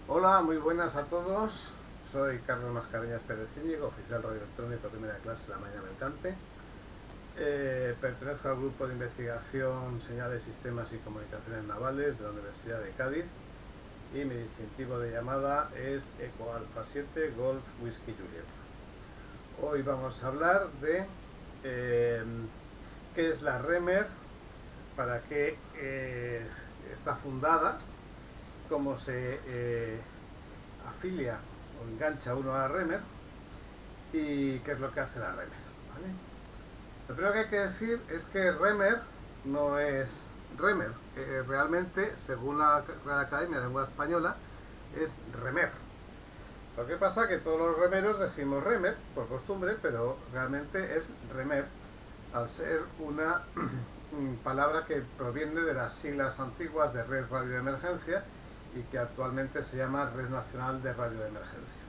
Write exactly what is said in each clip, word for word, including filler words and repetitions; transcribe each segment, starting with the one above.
Hola, muy buenas a todos. Soy Carlos Mascareñas Pérez Íñigo, oficial radioelectrónico, primera clase de la mañana mercante. Eh, pertenezco al grupo de investigación Señales, Sistemas y Comunicaciones Navales de la Universidad de Cádiz y mi distintivo de llamada es Eco Alfa siete Golf Whisky Juliet. Hoy vamos a hablar de eh, qué es la REMER, para qué eh, está fundada, cómo se eh, afilia o engancha uno a la REMER y qué es lo que hace la REMER, ¿vale? Lo primero que hay que decir es que REMER no es REMER, eh, realmente, según la Real Academia de Lengua Española, es REMER. Lo que pasa es que todos los remeros decimos REMER por costumbre, pero realmente es REMER, al ser una palabra que proviene de las siglas antiguas de Red Radio de Emergencia y que actualmente se llama Red Nacional de Radio de Emergencia.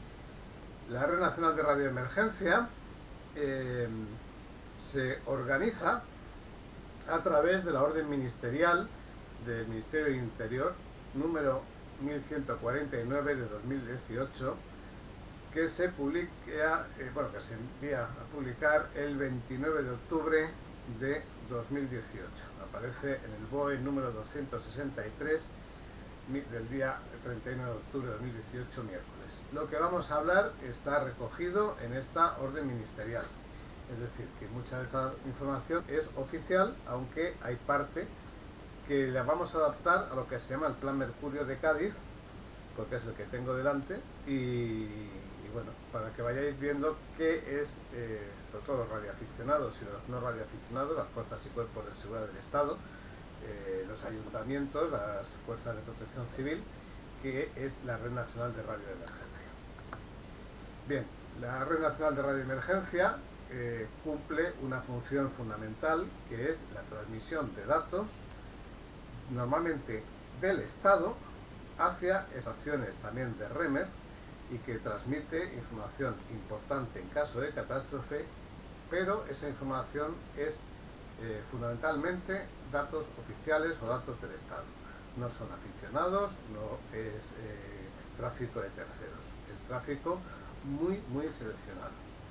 La Red Nacional de Radio de Emergencia eh, se organiza a través de la orden ministerial del Ministerio del Interior número mil ciento cuarenta y nueve de dos mil dieciocho, que se publica, eh, bueno, que se envía a publicar el veintinueve de octubre de dos mil dieciocho. Aparece en el B O E número doscientos sesenta y tres del día treinta y nueve de octubre de dos mil dieciocho, miércoles. Lo que vamos a hablar está recogido en esta orden ministerial. Es decir, que mucha de esta información es oficial, aunque hay parte que la vamos a adaptar a lo que se llama el Plan Mercurio de Cádiz, porque es el que tengo delante, y, y bueno, para que vayáis viendo qué es, eh, sobre todo los radioaficionados y los no radioaficionados, las fuerzas y cuerpos de seguridad del Estado, eh, los ayuntamientos, las fuerzas de protección civil, que es la Red Nacional de Radio de Emergencia. Bien, la Red Nacional de Radio de Emergencia eh, cumple una función fundamental, que es la transmisión de datos, normalmente del Estado, hacia estaciones también de REMER, y que transmite información importante en caso de catástrofe, pero esa información es eh, fundamentalmente datos oficiales o datos del Estado. No son aficionados, no es eh, tráfico de terceros, es tráfico muy, muy seleccionado.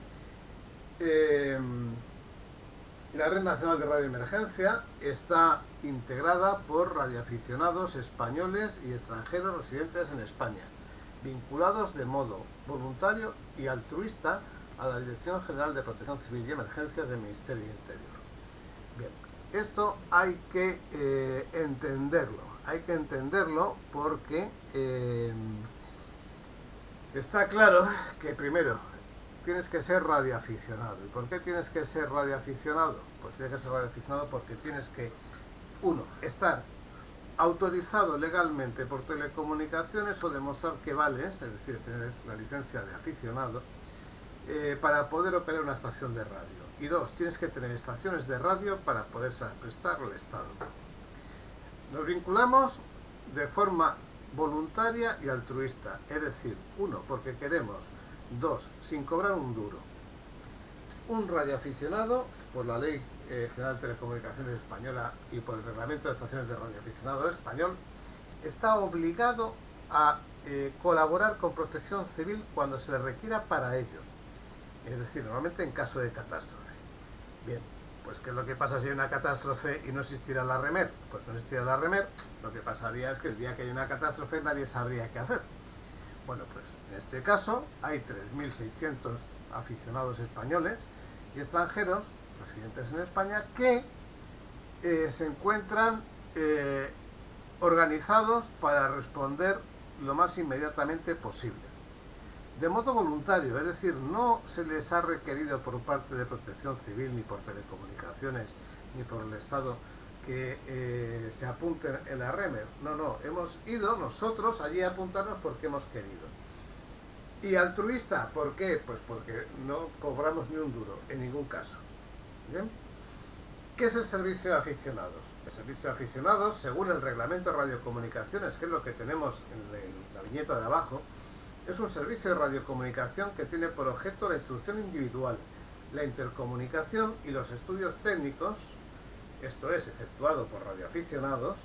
Eh, la Red Nacional de Radio de Emergencia está integrada por radioaficionados españoles y extranjeros residentes en España, vinculados de modo voluntario y altruista a la Dirección General de Protección Civil y Emergencias del Ministerio del Interior. Bien, esto hay que eh, entenderlo, hay que entenderlo porque eh, está claro que primero tienes que ser radioaficionado. ¿Y por qué tienes que ser radioaficionado? Pues tienes que ser radioaficionado porque tienes que, uno, estar autorizado legalmente por telecomunicaciones o demostrar que vales, es decir, tener la licencia de aficionado, eh, para poder operar una estación de radio. Y dos, tienes que tener estaciones de radio para poder prestar al Estado. Nos vinculamos de forma voluntaria y altruista, es decir, uno, porque queremos, dos, sin cobrar un duro. Un radioaficionado, por la Ley eh, General de Telecomunicaciones Española y por el Reglamento de Estaciones de Radioaficionado Español, está obligado a eh, colaborar con Protección Civil cuando se le requiera para ello. Es decir, normalmente en caso de catástrofe. Bien, pues ¿qué es lo que pasa si hay una catástrofe y no existiera la REMER? Pues no existiera la REMER, lo que pasaría es que el día que hay una catástrofe nadie sabría qué hacer. Bueno, pues en este caso hay tres mil seiscientos aficionados españoles y extranjeros residentes en España que eh, se encuentran eh, organizados para responder lo más inmediatamente posible. De modo voluntario, es decir, no se les ha requerido por parte de Protección Civil, ni por telecomunicaciones, ni por el Estado que eh, se apunten en la REMER. No, no, hemos ido nosotros allí a apuntarnos porque hemos querido. Y altruista, ¿por qué? Pues porque no cobramos ni un duro, en ningún caso. ¿Bien? ¿Qué es el servicio de aficionados? El servicio de aficionados, según el Reglamento de Radiocomunicaciones, que es lo que tenemos en la viñeta de abajo, es un servicio de radiocomunicación que tiene por objeto la instrucción individual, la intercomunicación y los estudios técnicos, esto es, efectuado por radioaficionados,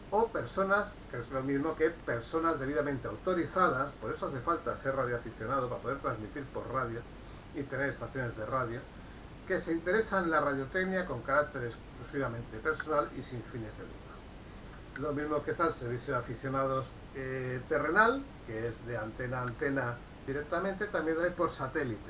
o personas, que es lo mismo que personas debidamente autorizadas, por eso hace falta ser radioaficionado para poder transmitir por radio y tener estaciones de radio, que se interesan en la radiotecnia con carácter exclusivamente personal y sin fines de lucro. Lo mismo que está el servicio de aficionados eh, terrenal, que es de antena a antena directamente, también lo hay por satélite.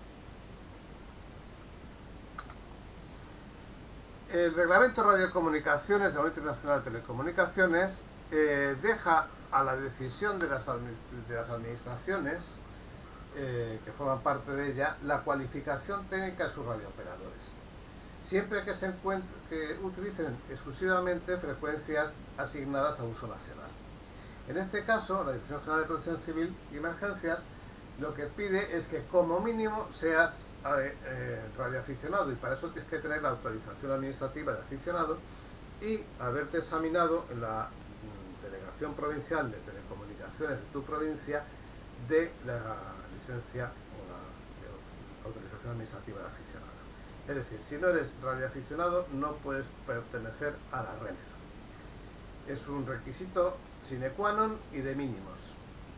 El Reglamento de Radiocomunicaciones de la Unión Internacional de Telecomunicaciones eh, deja a la decisión de las, de las administraciones eh, que forman parte de ella la cualificación técnica de sus radiooperadores, siempre que se encuentre, que utilicen exclusivamente frecuencias asignadas a uso nacional. En este caso, la Dirección General de Protección Civil y Emergencias lo que pide es que como mínimo seas eh, eh, radioaficionado, y para eso tienes que tener la autorización administrativa de aficionado y haberte examinado en la mm, Delegación Provincial de Telecomunicaciones de tu provincia de la licencia o la, la autorización administrativa de aficionado. Es decir, si no eres radioaficionado no puedes pertenecer a la REMER. Es un requisito sine qua non y de mínimos.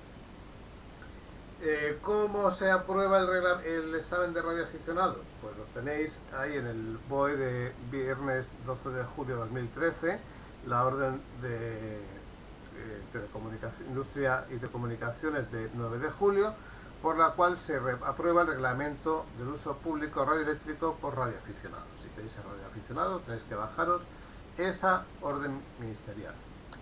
Eh, ¿Cómo se aprueba el, el examen de radioaficionado? Pues lo tenéis ahí en el B O E de viernes doce de julio de dos mil trece, la orden de eh, telecomunicación, industria y telecomunicaciones de nueve de julio, por la cual se aprueba el reglamento del uso público radioeléctrico por radioaficionados. Si queréis ser radioaficionado tenéis que bajaros esa orden ministerial.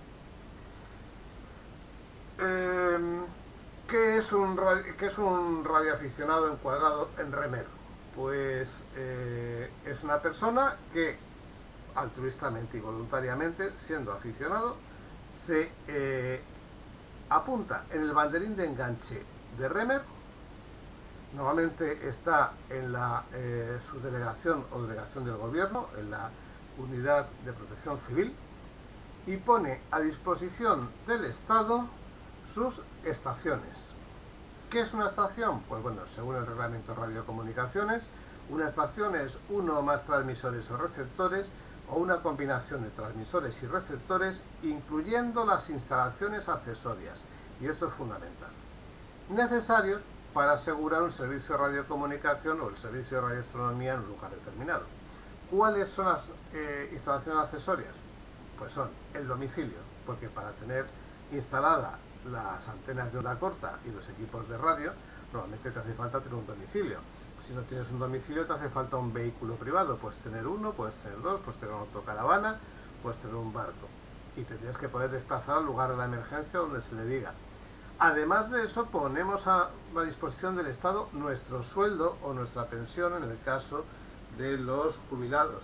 Eh, ¿Qué es un, qué es un radioaficionado encuadrado en REMER? Pues eh, es una persona que altruistamente y voluntariamente, siendo aficionado, se eh, apunta en el banderín de enganche de REMER. Normalmente está en la eh, subdelegación o delegación del gobierno, en la unidad de protección civil, y pone a disposición del Estado sus estaciones. ¿Qué es una estación? Pues bueno, según el reglamento de radiocomunicaciones, una estación es uno o más transmisores o receptores o una combinación de transmisores y receptores, incluyendo las instalaciones accesorias, y esto es fundamental, necesarios para asegurar un servicio de radiocomunicación o el servicio de radioastronomía en un lugar determinado. ¿Cuáles son las eh, instalaciones accesorias? Pues son el domicilio, porque para tener instalada las antenas de onda corta y los equipos de radio, normalmente te hace falta tener un domicilio. Si no tienes un domicilio te hace falta un vehículo privado, puedes tener uno, puedes tener dos, puedes tener una autocaravana, puedes tener un barco, y te tienes que poder desplazar al lugar de la emergencia donde se le diga. Además de eso, ponemos a la disposición del Estado nuestro sueldo o nuestra pensión en el caso de los jubilados,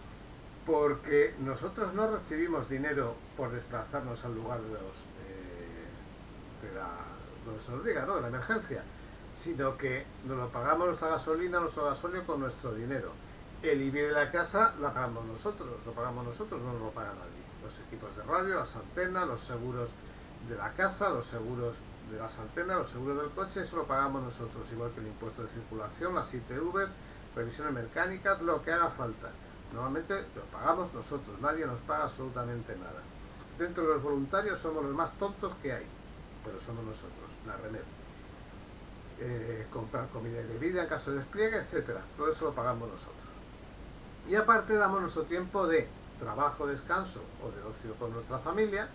porque nosotros no recibimos dinero por desplazarnos al lugar de los eh, de la, donde se nos diga, ¿no?, de la emergencia, sino que nos lo pagamos nuestra gasolina, nuestro gasóleo con nuestro dinero. El I B I de la casa lo pagamos nosotros, lo pagamos nosotros, no nos lo paga nadie. Los equipos de radio, las antenas, los seguros de la casa, los seguros de las antenas, los seguros del coche, eso lo pagamos nosotros, igual que el impuesto de circulación, las I T Vs, revisiones mecánicas, lo que haga falta. Normalmente lo pagamos nosotros, nadie nos paga absolutamente nada. Dentro de los voluntarios somos los más tontos que hay, pero somos nosotros, la REMER. Eh, comprar comida y bebida en caso de despliegue, etcétera. Todo eso lo pagamos nosotros. Y aparte damos nuestro tiempo de trabajo, descanso o de ocio con nuestra familia,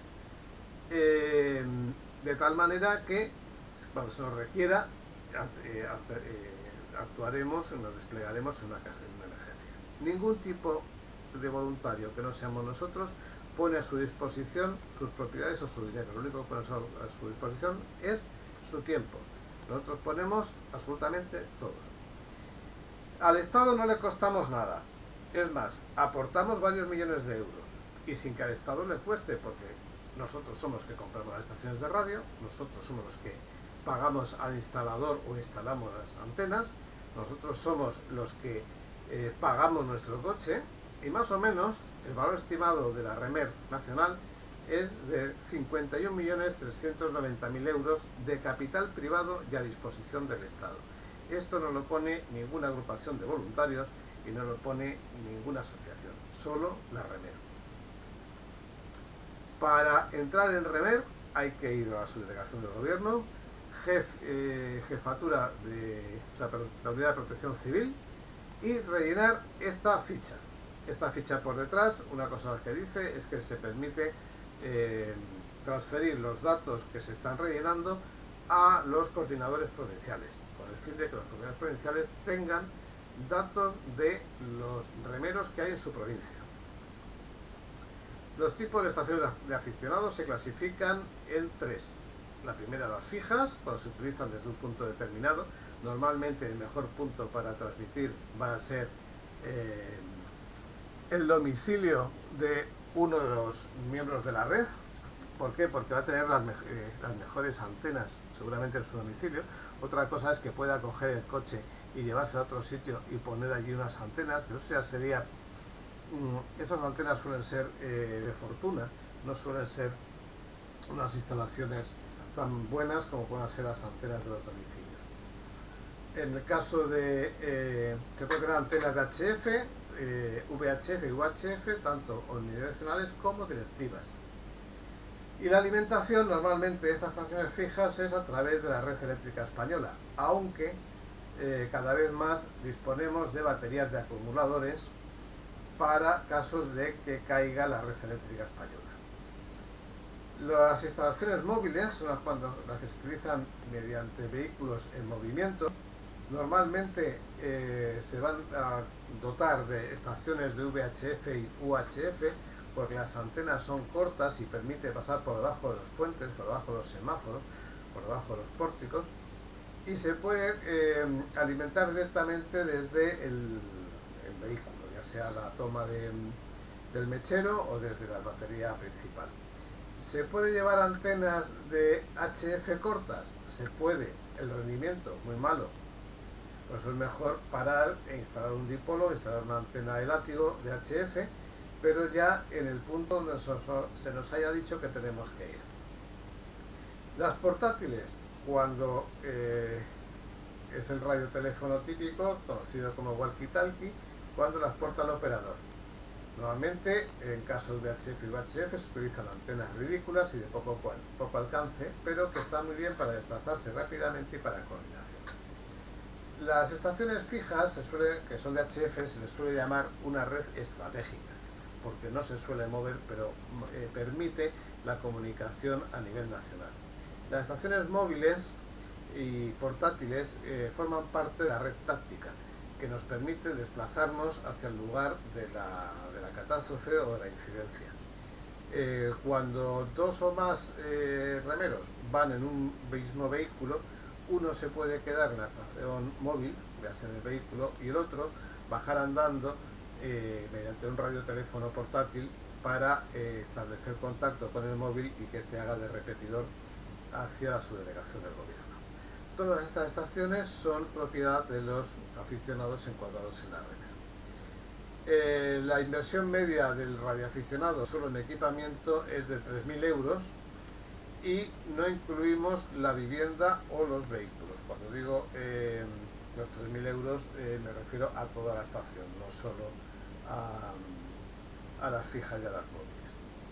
eh, de tal manera que cuando se nos requiera eh, hacer, eh, actuaremos, nos desplegaremos en una, en una emergencia. Ningún tipo de voluntario que no seamos nosotros pone a su disposición sus propiedades o su dinero. Lo único que ponemos a su disposición es su tiempo. Nosotros ponemos absolutamente todos. Al Estado no le costamos nada. Es más, aportamos varios millones de euros. Y sin que al Estado le cueste, porque nosotros somos los que compramos las estaciones de radio, nosotros somos los que pagamos al instalador o instalamos las antenas, nosotros somos los que eh, pagamos nuestro coche, y más o menos el valor estimado de la REMER nacional es de cincuenta y un millones trescientos noventa mil euros de capital privado y a disposición del Estado. Esto no lo pone ninguna agrupación de voluntarios y no lo pone ninguna asociación, solo la REMER. Para entrar en REMER hay que ir a la subdelegación del gobierno, jef, eh, jefatura de o sea, la unidad de protección civil, y rellenar esta ficha. Esta ficha por detrás, una cosa que dice es que se permite eh, transferir los datos que se están rellenando a los coordinadores provinciales, con el fin de que los coordinadores provinciales tengan datos de los remeros que hay en su provincia. Los tipos de estaciones de aficionados se clasifican en tres. La primera, las fijas, cuando se utilizan desde un punto determinado. Normalmente el mejor punto para transmitir va a ser eh, el domicilio de uno de los miembros de la red. ¿Por qué? Porque va a tener las, me eh, las mejores antenas seguramente en su domicilio. Otra cosa es que pueda coger el coche y llevarse a otro sitio y poner allí unas antenas, pero eso ya sería... Mmm, esas antenas suelen ser eh, de fortuna, no suelen ser unas instalaciones tan buenas como puedan ser las antenas de los domicilios. En el caso de... Eh, se pueden tener antenas de H F, eh, V H F y U H F, tanto omnidireccionales como directivas. Y la alimentación normalmente de estas estaciones fijas es a través de la red eléctrica española, aunque eh, cada vez más disponemos de baterías de acumuladores para casos de que caiga la red eléctrica española. Las instalaciones móviles son las, cuando, las que se utilizan mediante vehículos en movimiento. Normalmente eh, se van a dotar de estaciones de V H F y U H F porque las antenas son cortas y permite pasar por debajo de los puentes, por debajo de los semáforos, por debajo de los pórticos, y se puede eh, alimentar directamente desde el, el vehículo, ya sea la toma de, del mechero o desde la batería principal. ¿Se puede llevar antenas de H F cortas? Se puede. El rendimiento muy malo. Por eso es mejor parar e instalar un dipolo, instalar una antena de látigo de H F, pero ya en el punto donde se nos haya dicho que tenemos que ir. Las portátiles, cuando eh, es el radioteléfono típico, conocido como walkie-talkie, cuando las porta el operador. Normalmente, en caso de V H F y U H F, se utilizan antenas ridículas y de poco, poco alcance, pero que están muy bien para desplazarse rápidamente y para coordinación. Las estaciones fijas, se suele, que son de H F, se les suele llamar una red estratégica, porque no se suele mover, pero eh, permite la comunicación a nivel nacional. Las estaciones móviles y portátiles eh, forman parte de la red táctica, que nos permite desplazarnos hacia el lugar de la, de la catástrofe o de la incidencia. Eh, cuando dos o más eh, remeros van en un mismo vehículo, uno se puede quedar en la estación móvil, ya sea en el vehículo, y el otro bajar andando eh, mediante un radioteléfono portátil para eh, establecer contacto con el móvil y que éste haga de repetidor hacia la subdelegación del gobierno. Todas estas estaciones son propiedad de los aficionados encuadrados en la REMER. Eh, la inversión media del radioaficionado solo en equipamiento es de tres mil euros y no incluimos la vivienda o los vehículos. Cuando digo eh, los tres mil euros eh, me refiero a toda la estación, no solo a, a las fijas y a las móviles.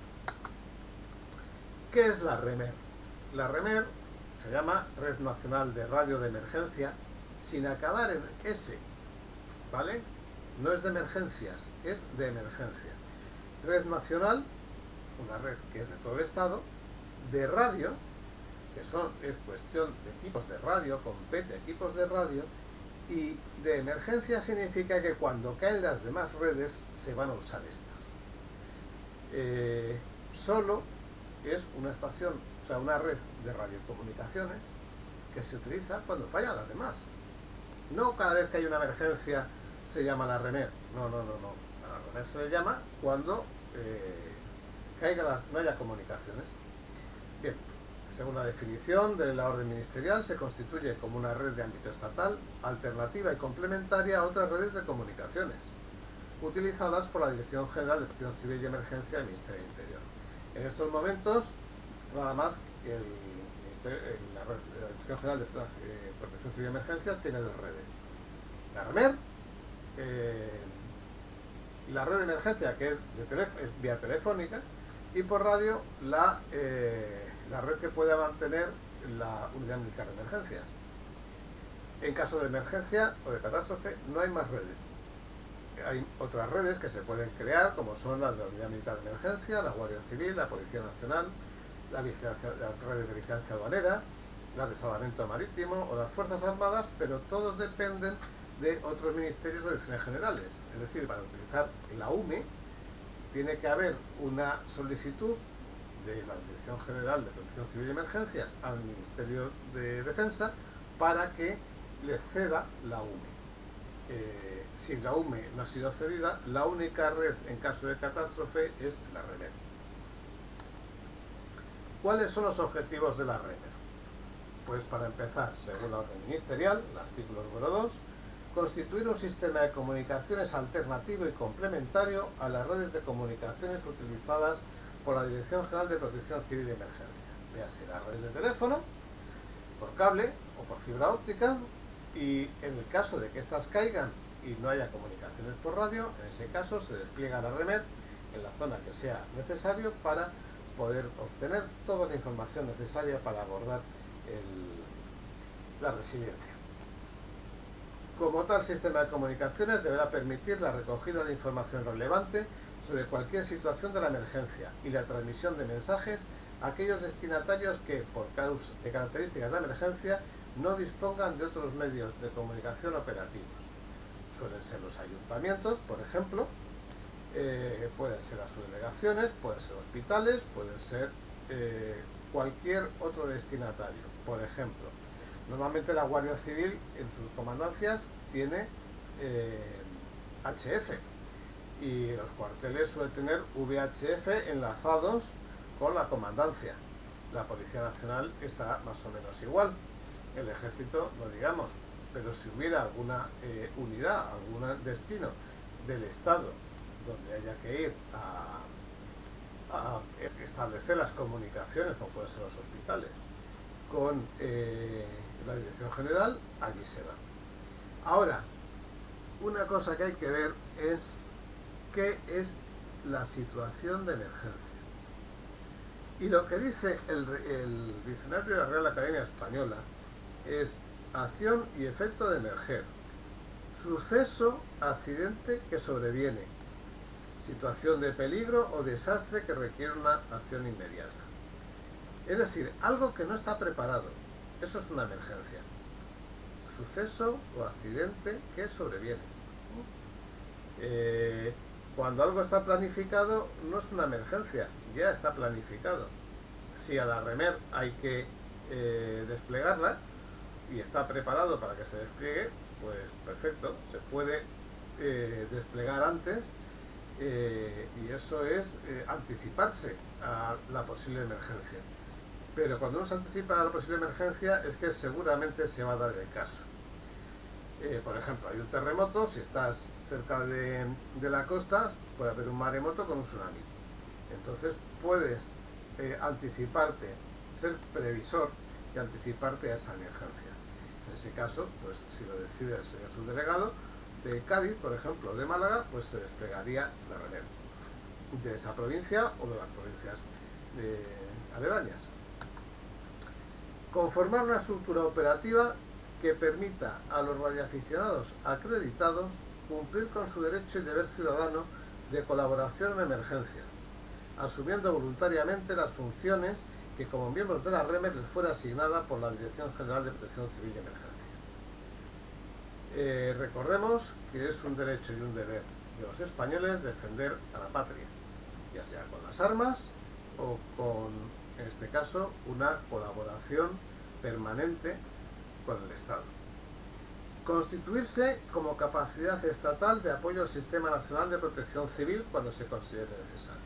¿Qué es la REMER? La REMER se llama Red Nacional de Radio de Emergencia, sin acabar en S, ¿vale? No es de emergencias, es de emergencia. Red Nacional, una red que es de todo el Estado, de radio, que son, es cuestión de equipos de radio, compete equipos de radio, y de emergencia significa que cuando caen las demás redes se van a usar estas. Eh, solo es una estación, o sea, una red de radiocomunicaciones que se utiliza cuando fallan las demás. No cada vez que hay una emergencia se llama la REMER. No, no, no, no. A la REMER se le llama cuando eh, caiga las, no haya comunicaciones. Bien, según la definición de la orden ministerial, se constituye como una red de ámbito estatal, alternativa y complementaria a otras redes de comunicaciones, utilizadas por la Dirección General de Protección Civil y Emergencia del Ministerio del Interior. En estos momentos, nada más que el Ministerio, la, red, la Dirección General de Protección Civil y Emergencia tiene dos redes. La REMER eh, y la red de emergencia, que es, de es vía telefónica, y por radio la, eh, la red que pueda mantener la unidad militar de emergencias. En caso de emergencia o de catástrofe no hay más redes. Hay otras redes que se pueden crear, como son las de la Unidad Militar de Emergencia, la Guardia Civil, la Policía Nacional, la vigilancia, las redes de vigilancia aduanera, la de salvamento marítimo o las Fuerzas Armadas, pero todos dependen de otros ministerios o direcciones generales. Es decir, para utilizar la U M E tiene que haber una solicitud de la Dirección General de Protección Civil y Emergencias al Ministerio de Defensa para que le ceda la U M E. Eh, si la U M E no ha sido cedida, la única red en caso de catástrofe es la REMER. ¿Cuáles son los objetivos de la REMER? Pues para empezar, según la orden ministerial, el artículo número dos, constituir un sistema de comunicaciones alternativo y complementario a las redes de comunicaciones utilizadas por la Dirección General de Protección Civil y Emergencia, véase las redes de teléfono, por cable o por fibra óptica, y en el caso de que éstas caigan y no haya comunicaciones por radio, en ese caso se despliega la REMER en la zona que sea necesario para poder obtener toda la información necesaria para abordar el, la resiliencia. Como tal sistema de comunicaciones deberá permitir la recogida de información relevante sobre cualquier situación de la emergencia y la transmisión de mensajes a aquellos destinatarios que, por causa de características de emergencia, no dispongan de otros medios de comunicación operativos. Suelen ser los ayuntamientos, por ejemplo, eh, pueden ser las subdelegaciones, pueden ser hospitales, pueden ser eh, cualquier otro destinatario. Por ejemplo, normalmente la Guardia Civil en sus comandancias tiene eh, H F y los cuarteles suelen tener V H F enlazados con la comandancia. La Policía Nacional está más o menos igual. El Ejército, no digamos, pero si hubiera alguna eh, unidad, algún destino del Estado donde haya que ir a, a establecer las comunicaciones, como pueden ser los hospitales, con eh, la Dirección General, allí se va. Ahora, una cosa que hay que ver es qué es la situación de emergencia. Y lo que dice el, el diccionario de la Real Academia Española es acción y efecto de emerger, suceso, accidente que sobreviene, situación de peligro o desastre que requiere una acción inmediata. Es decir, algo que no está preparado, eso es una emergencia. Suceso o accidente que sobreviene. Eh, cuando algo está planificado, no es una emergencia, ya está planificado. Si a la REMER hay que eh, desplegarla, y está preparado para que se despliegue, pues perfecto, se puede eh, desplegar antes eh, y eso es eh, anticiparse a la posible emergencia. Pero cuando uno se anticipa a la posible emergencia es que seguramente se va a dar el caso. Eh, por ejemplo, hay un terremoto, si estás cerca de, de la costa, puede haber un maremoto con un tsunami. Entonces puedes eh, anticiparte, ser previsor y anticiparte a esa emergencia. En ese caso, pues si lo decide el señor subdelegado de Cádiz, por ejemplo, o de Málaga, pues se desplegaría la REMER de esa provincia o de las provincias de aledañas. Conformar una estructura operativa que permita a los radioaficionados acreditados cumplir con su derecho y deber ciudadano de colaboración en emergencias, asumiendo voluntariamente las funciones que como miembros de la REMER les fuera asignada por la Dirección General de Protección Civil y Emergencia. Eh, recordemos que es un derecho y un deber de los españoles defender a la patria, ya sea con las armas o con, en este caso, una colaboración permanente con el Estado. Constituirse como capacidad estatal de apoyo al Sistema Nacional de Protección Civil cuando se considere necesario.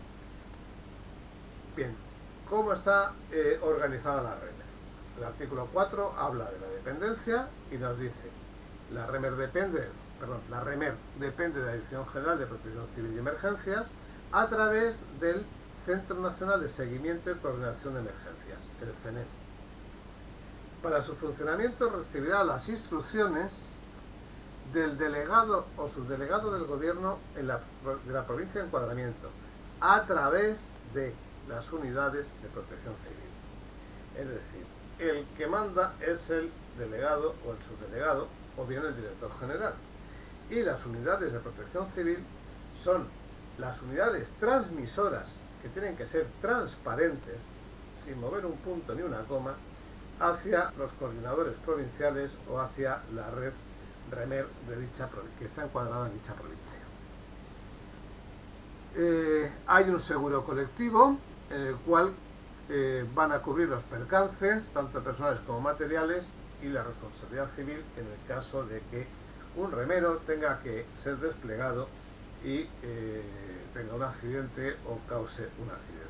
Bien, ¿cómo está eh, organizada la REMER? El artículo cuatro habla de la dependencia y nos dice la REMER depende, perdón, la REMER depende de la Dirección General de Protección Civil y Emergencias a través del Centro Nacional de Seguimiento y Coordinación de Emergencias, el CENEM. Para su funcionamiento recibirá las instrucciones del delegado o subdelegado del Gobierno en la, de la provincia de encuadramiento, a través de las unidades de protección civil. Es decir, el que manda es el delegado o el subdelegado o bien el director general. Y las unidades de protección civil son las unidades transmisoras que tienen que ser transparentes, sin mover un punto ni una coma, hacia los coordinadores provinciales o hacia la red REMER de dicha que está encuadrada en dicha provincia. Eh, hay un seguro colectivo en el cual eh, van a cubrir los percances, tanto personales como materiales, y la responsabilidad civil en el caso de que un remero tenga que ser desplegado y eh, tenga un accidente o cause un accidente.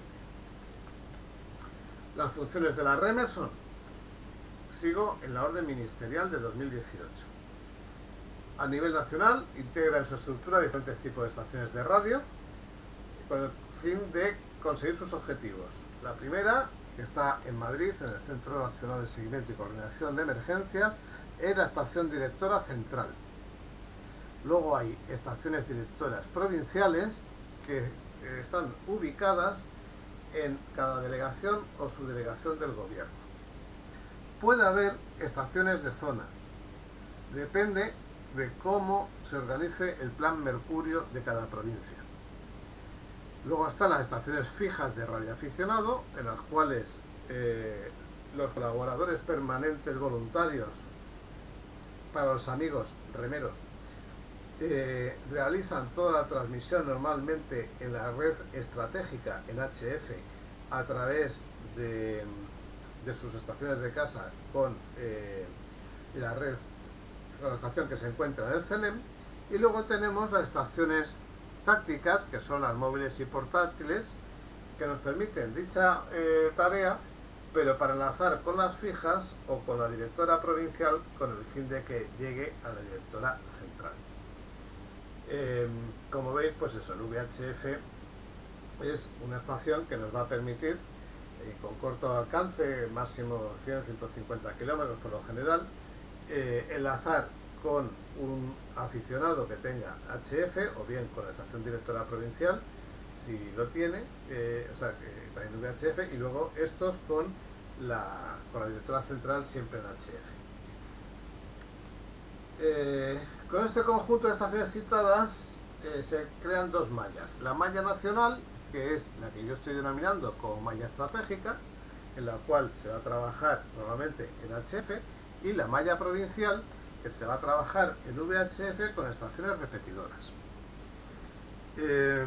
Las funciones de la REMER son, sigo en la orden ministerial de dos mil dieciocho. A nivel nacional, integra en su estructura diferentes tipos de estaciones de radio con el fin de conseguir sus objetivos. La primera, que está en Madrid, en el Centro Nacional de Seguimiento y Coordinación de Emergencias, es la estación directora central. Luego hay estaciones directoras provinciales que eh, están ubicadas en cada delegación o subdelegación del gobierno. Puede haber estaciones de zona, depende de cómo se organice el plan Mercurio de cada provincia. Luego están las estaciones fijas de radioaficionado, en las cuales eh, los colaboradores permanentes voluntarios para los amigos remeros eh, realizan toda la transmisión normalmente en la red estratégica, en H F, a través de, de sus estaciones de casa con eh, la red, la estación que se encuentra en el CENEM. Y luego tenemos las estaciones tácticas, que son las móviles y portátiles, que nos permiten dicha eh, tarea, pero para enlazar con las fijas o con la directora provincial con el fin de que llegue a la directora central. Eh, como veis, pues eso, el V H F es una estación que nos va a permitir, eh, con corto alcance, máximo cien a ciento cincuenta kilómetros por lo general, eh, enlazar con un aficionado que tenga H F o bien con la estación directora provincial, si lo tiene, eh, o sea, que también V H F, y luego estos con la, con la directora central siempre en H F. Eh, con este conjunto de estaciones citadas eh, se crean dos mallas. La malla nacional, que es la que yo estoy denominando como malla estratégica, en la cual se va a trabajar normalmente en H F, y la malla provincial, que se va a trabajar en V H F con estaciones repetidoras. Eh,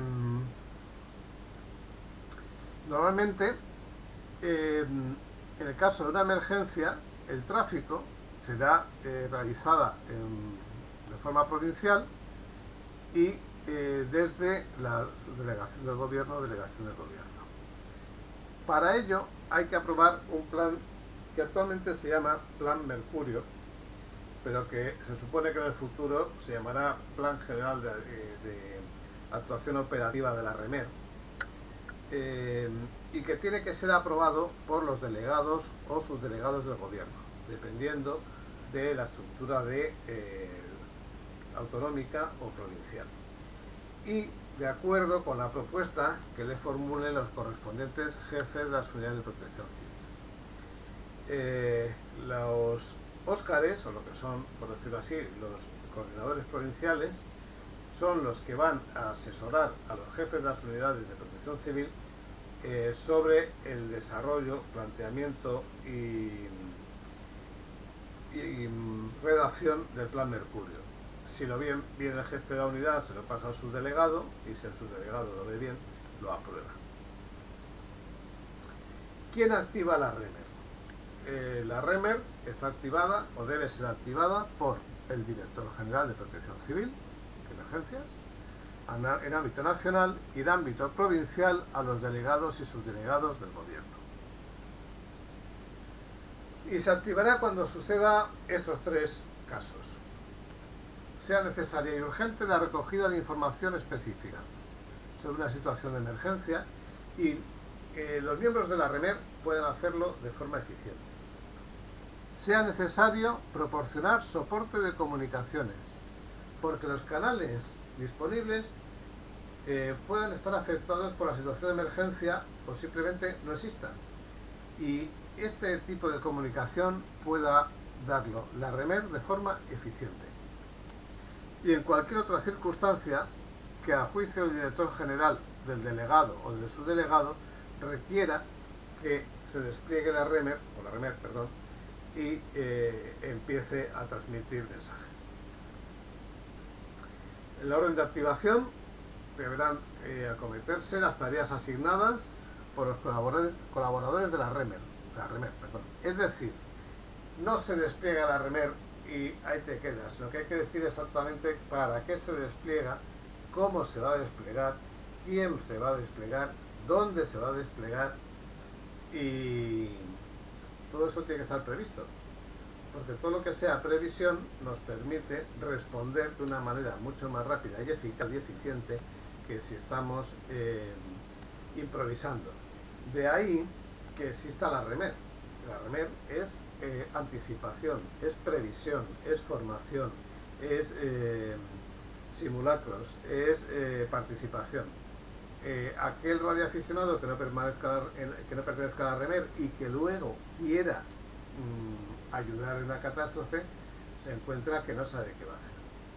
normalmente, eh, en el caso de una emergencia, el tráfico será eh, realizada en, de forma provincial y eh, desde la delegación del gobierno o delegación del gobierno. Para ello hay que aprobar un plan que actualmente se llama Plan Mercurio, pero que se supone que en el futuro se llamará Plan General de, de Actuación Operativa de la REMER, eh, y que tiene que ser aprobado por los delegados o subdelegados del gobierno, dependiendo de la estructura de, eh, autonómica o provincial, y de acuerdo con la propuesta que le formulen los correspondientes jefes de las unidades de protección civil. Eh, los Óscares, o lo que son, por decirlo así, los coordinadores provinciales, son los que van a asesorar a los jefes de las unidades de protección civil eh, sobre el desarrollo, planteamiento y, y, y redacción del Plan Mercurio. Si lo ve bien el jefe de la unidad, se lo pasa al subdelegado, y si el subdelegado lo ve bien, lo aprueba. ¿Quién activa la REMER? Eh, la REMER está activada o debe ser activada por el director general de Protección Civil, Emergencias, en ámbito nacional, y de ámbito provincial a los delegados y subdelegados del gobierno. Y se activará cuando suceda estos tres casos: sea necesaria y urgente la recogida de información específica sobre una situación de emergencia, y eh, los miembros de la REMER pueden hacerlo de forma eficiente. Sea necesario proporcionar soporte de comunicaciones, porque los canales disponibles eh, puedan estar afectados por la situación de emergencia o simplemente no existan. Y este tipo de comunicación pueda darlo la REMER de forma eficiente. Y en cualquier otra circunstancia que a juicio del director general, del delegado o del subdelegado requiera que se despliegue la REMER, o la REMER, perdón, y eh, empiece a transmitir mensajes. En la orden de activación deberán eh, acometerse las tareas asignadas por los colaboradores, colaboradores de la REMER, la REMER, perdón. Es decir, no se despliega la REMER y ahí te quedas, sino que hay que decir exactamente para qué se despliega, cómo se va a desplegar, quién se va a desplegar, dónde se va a desplegar, y todo esto tiene que estar previsto, porque todo lo que sea previsión nos permite responder de una manera mucho más rápida y eficaz y eficiente que si estamos eh, improvisando. De ahí que exista la REMER. La REMER es eh, anticipación, es previsión, es formación, es eh, simulacros, es eh, participación. Eh, aquel radioaficionado que no, permanezca, que no pertenezca a la REMER y que luego quiera mmm, ayudar en una catástrofe, se encuentra que no sabe qué va a hacer.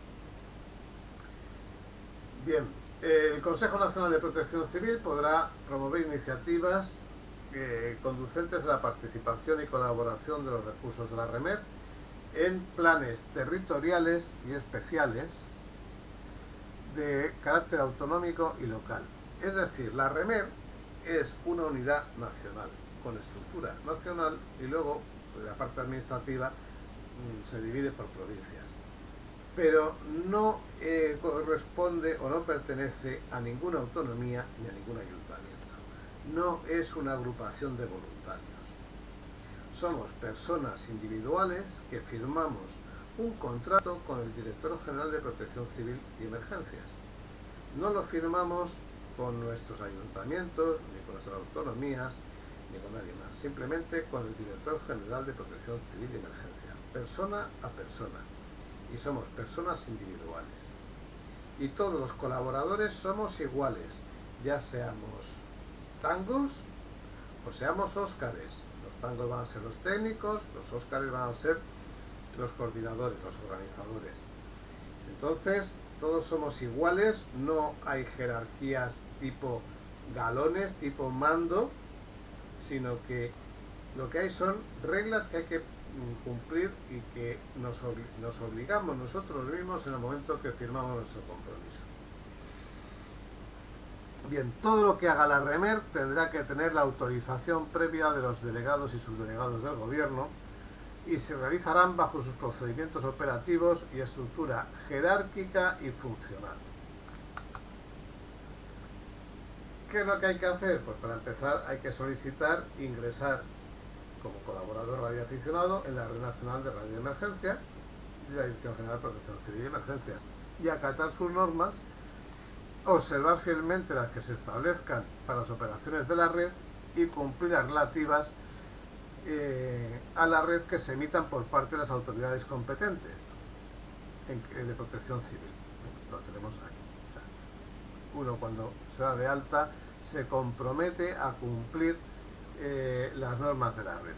Bien, el Consejo Nacional de Protección Civil podrá promover iniciativas eh, conducentes a la participación y colaboración de los recursos de la REMER en planes territoriales y especiales de carácter autonómico y local. Es decir, la REMER es una unidad nacional, con estructura nacional, y luego la parte administrativa mmm, se divide por provincias. Pero no eh, corresponde o no pertenece a ninguna autonomía ni a ningún ayuntamiento. No es una agrupación de voluntarios. Somos personas individuales que firmamos un contrato con el Director General de Protección Civil y Emergencias. No lo firmamos con nuestros ayuntamientos, ni con nuestras autonomías, ni con nadie más. Simplemente con el Director General de Protección Civil y Emergencias. Persona a persona. Y somos personas individuales. Y todos los colaboradores somos iguales, ya seamos tangos o seamos óscares. Los tangos van a ser los técnicos, los óscares van a ser los coordinadores, los organizadores. Entonces, todos somos iguales, no hay jerarquías tipo galones, tipo mando, sino que lo que hay son reglas que hay que cumplir y que nos, obli nos obligamos nosotros mismos en el momento que firmamos nuestro compromiso. Bien, todo lo que haga la REMER tendrá que tener la autorización previa de los delegados y subdelegados del gobierno y se realizarán bajo sus procedimientos operativos y estructura jerárquica y funcional. ¿Qué es lo que hay que hacer? Pues para empezar hay que solicitar ingresar como colaborador radioaficionado en la Red Nacional de Radio Emergencia de la Dirección General de Protección Civil y Emergencias y acatar sus normas, observar fielmente las que se establezcan para las operaciones de la red y cumplir las relativas eh, a la red que se emitan por parte de las autoridades competentes en, de protección civil. Lo tenemos aquí. O sea, uno cuando se da de alta se compromete a cumplir Eh, las normas de la red.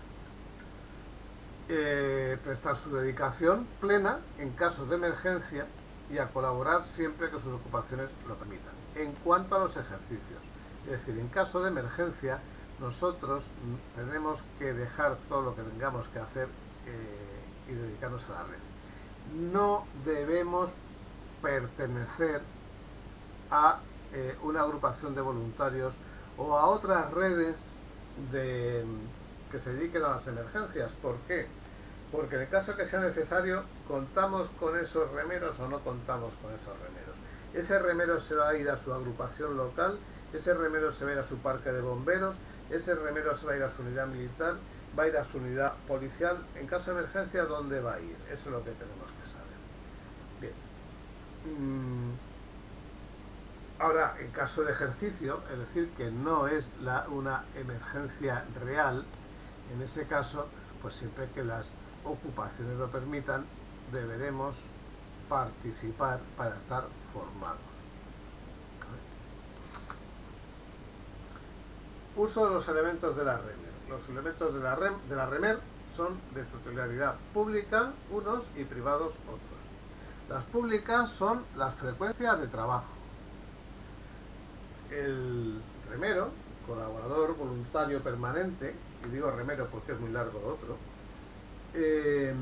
Eh, prestar su dedicación plena en caso de emergencia y a colaborar siempre que sus ocupaciones lo permitan. En cuanto a los ejercicios, es decir, en caso de emergencia, nosotros tenemos que dejar todo lo que tengamos que hacer eh, y dedicarnos a la red. No debemos pertenecer a eh, una agrupación de voluntarios o a otras redes de que se dediquen a las emergencias. ¿Por qué? Porque en el caso que sea necesario, contamos con esos remeros o no contamos con esos remeros. Ese remero se va a ir a su agrupación local, ese remero se va a ir a su parque de bomberos, ese remero se va a ir a su unidad militar, va a ir a su unidad policial. En caso de emergencia, ¿dónde va a ir? Eso es lo que tenemos que saber. Bien. Mm. Ahora, en caso de ejercicio, es decir, que no es la, una emergencia real, en ese caso, pues siempre que las ocupaciones lo permitan, deberemos participar para estar formados. Uso de los elementos de la REMER. Los elementos de la, REM, de la REMER son de titularidad pública unos y privados otros. Las públicas son las frecuencias de trabajo. El remero, colaborador voluntario permanente, y digo remero porque es muy largo lo otro, eh,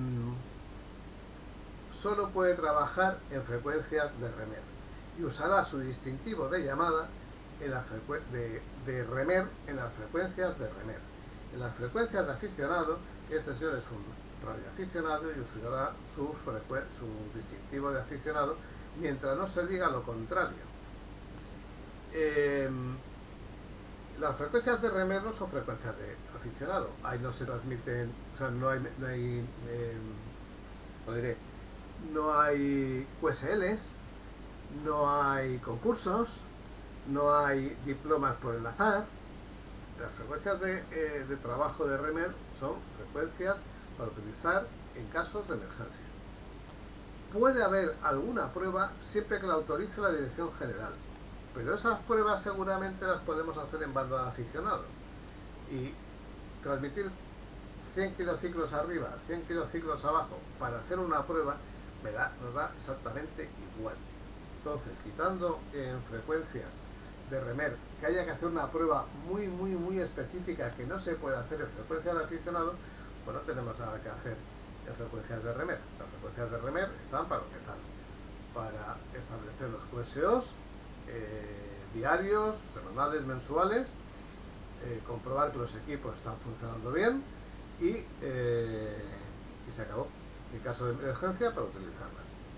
solo puede trabajar en frecuencias de REMER y usará su distintivo de llamada en la de, de REMER en las frecuencias de REMER. En las frecuencias de aficionado, este señor es un radioaficionado y usará su, su distintivo de aficionado mientras no se diga lo contrario. Eh, las frecuencias de REMER no son frecuencias de aficionado. Ahí no se transmiten, o sea, no hay, no hay, eh, lo diré, no hay Q S Ls, no hay concursos, no hay diplomas por el azar. Las frecuencias de, eh, de trabajo de REMER son frecuencias para utilizar en casos de emergencia. Puede haber alguna prueba siempre que la autorice la Dirección General, pero esas pruebas seguramente las podemos hacer en banda de aficionado. Y transmitir cien kilociclos arriba, cien kilociclos abajo para hacer una prueba me da, nos da exactamente igual. Entonces, quitando en frecuencias de REMER que haya que hacer una prueba muy, muy, muy específica que no se puede hacer en frecuencias de aficionado, pues no tenemos nada que hacer en frecuencias de REMER. Las frecuencias de REMER están para lo que están, para establecer los Q S Os eh, diarios, semanales, mensuales, eh, comprobar que los equipos están funcionando bien y, eh, y se acabó. En caso de emergencia, para utilizarlas.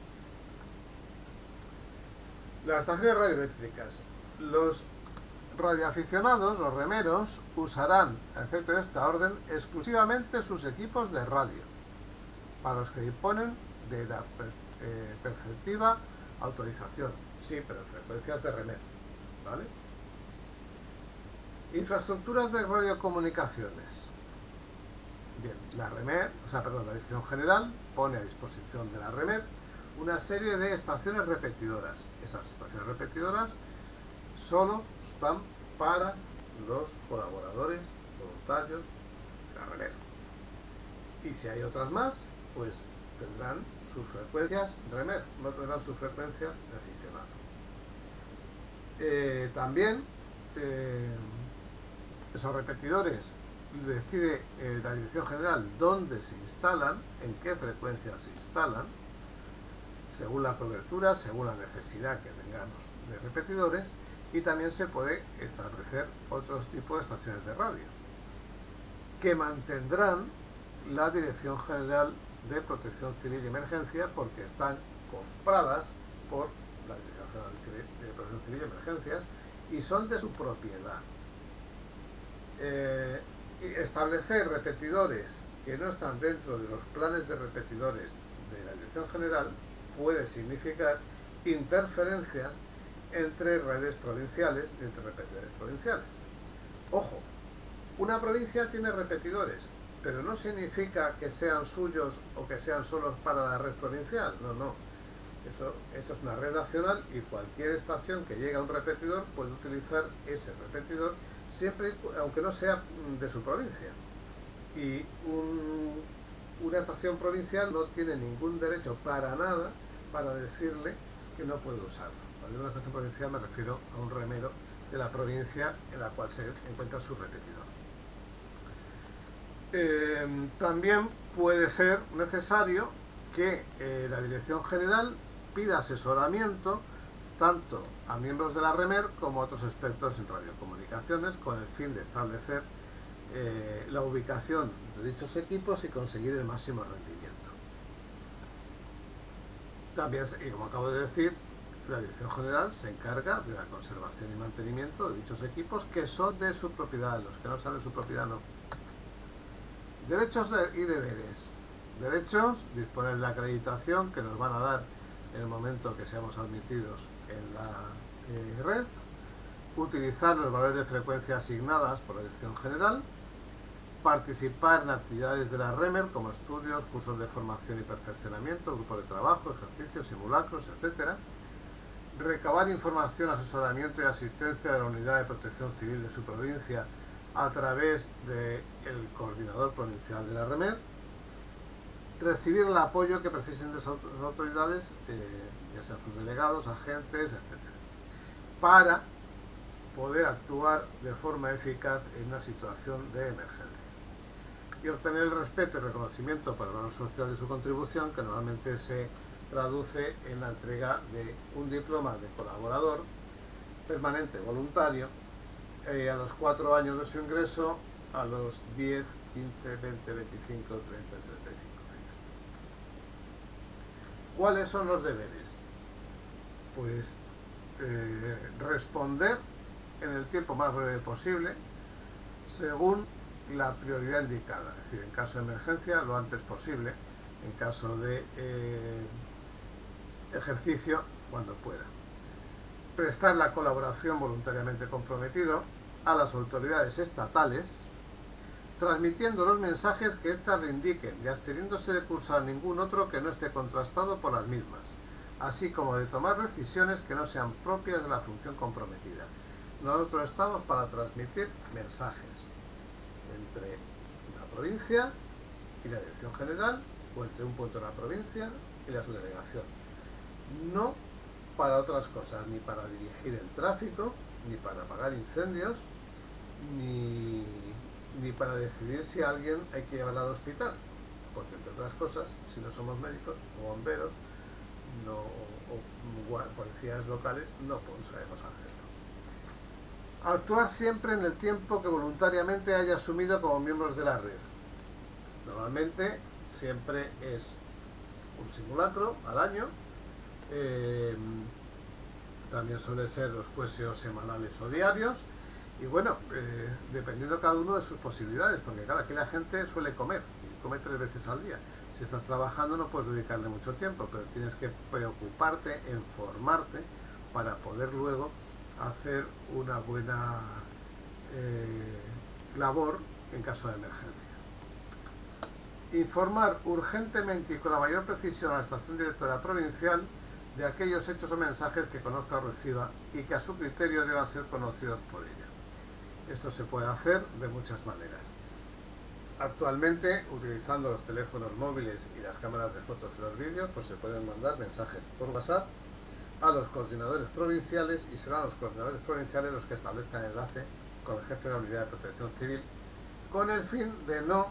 Las estaciones radioeléctricas. Los radioaficionados, los remeros, usarán, a efecto de esta orden, exclusivamente sus equipos de radio, para los que disponen de la eh, perceptiva autorización. Sí, pero en frecuencias de REMER, ¿vale? Infraestructuras de radiocomunicaciones. Bien, la REMER, o sea, perdón, la Dirección General pone a disposición de la REMER una serie de estaciones repetidoras. Esas estaciones repetidoras solo están para los colaboradores voluntarios de la REMER. Y si hay otras más, pues tendrán sus frecuencias REMER, no tendrán sus frecuencias de aficionado. Eh, también eh, esos repetidores decide eh, la Dirección General dónde se instalan, en qué frecuencias se instalan, según la cobertura, según la necesidad que tengamos de repetidores, y también se puede establecer otros tipos de estaciones de radio que mantendrán la Dirección General de Protección Civil y Emergencia, porque están compradas por la Dirección General de Protección Civil y Emergencias y son de su propiedad. Eh, establecer repetidores que no están dentro de los planes de repetidores de la Dirección General puede significar interferencias entre redes provinciales y entre repetidores provinciales. Ojo, una provincia tiene repetidores, pero no significa que sean suyos o que sean solos para la red provincial. No, no. Eso, esto es una red nacional y cualquier estación que llegue a un repetidor puede utilizar ese repetidor siempre, aunque no sea de su provincia. Y un, una estación provincial no tiene ningún derecho para nada para decirle que no puede usarlo. Cuando digo una estación provincial me refiero a un remero de la provincia en la cual se encuentra su repetidor. Eh, también puede ser necesario que eh, la Dirección General pida asesoramiento tanto a miembros de la REMER como a otros expertos en radiocomunicaciones con el fin de establecer eh, la ubicación de dichos equipos y conseguir el máximo rendimiento. También, y como acabo de decir, la Dirección General se encarga de la conservación y mantenimiento de dichos equipos que son de su propiedad. Los que no son de su propiedad no. Derechos y deberes. Derechos, disponer de la acreditación que nos van a dar en el momento que seamos admitidos en la eh, red, utilizar los valores de frecuencia asignadas por la Dirección General, participar en actividades de la REMER como estudios, cursos de formación y perfeccionamiento, grupos de trabajo, ejercicios, simulacros, etcétera, recabar información, asesoramiento y asistencia de la Unidad de Protección Civil de su provincia a través del coordinador provincial de la REMER, recibir el apoyo que precisen de esas autoridades, eh, ya sean sus delegados, agentes, etcétera, para poder actuar de forma eficaz en una situación de emergencia y obtener el respeto y reconocimiento para el valor social de su contribución, que normalmente se traduce en la entrega de un diploma de colaborador permanente voluntario eh, a los cuatro años de su ingreso, a los diez, quince, veinte, veinticinco, treinta, treinta y cinco años. ¿Cuáles son los deberes? Pues eh, responder en el tiempo más breve posible, según la prioridad indicada, es decir, en caso de emergencia lo antes posible, en caso de eh, ejercicio cuando pueda. Prestar la colaboración voluntariamente comprometido a las autoridades estatales, transmitiendo los mensajes que éstas le indiquen y absteniéndose de cursar ningún otro que no esté contrastado por las mismas, así como de tomar decisiones que no sean propias de la función comprometida. Nosotros estamos para transmitir mensajes entre la provincia y la dirección general, o entre un punto de la provincia y la subdelegación. No para otras cosas, ni para dirigir el tráfico, ni para apagar incendios, ni, ni para decidir si a alguien hay que llevar al hospital, porque entre otras cosas, si no somos médicos o bomberos no, o, o policías locales, no sabemos hacerlo. Actuar siempre en el tiempo que voluntariamente haya asumido como miembros de la red. Normalmente siempre es un simulacro al año. Eh, también suele ser los cueseos semanales o diarios. Y bueno, eh, dependiendo cada uno de sus posibilidades, porque claro, aquí la gente suele comer, y come tres veces al día. Si estás trabajando no puedes dedicarle mucho tiempo, pero tienes que preocuparte en formarte para poder luego hacer una buena eh, labor en caso de emergencia. Informar urgentemente y con la mayor precisión a la estación directora provincial de aquellos hechos o mensajes que conozca o reciba y que a su criterio deban ser conocidos por ella. Esto se puede hacer de muchas maneras. Actualmente, utilizando los teléfonos móviles y las cámaras de fotos y los vídeos, pues se pueden mandar mensajes por WhatsApp a los coordinadores provinciales, y serán los coordinadores provinciales los que establezcan el enlace con el jefe de la Unidad de Protección Civil, con el fin de no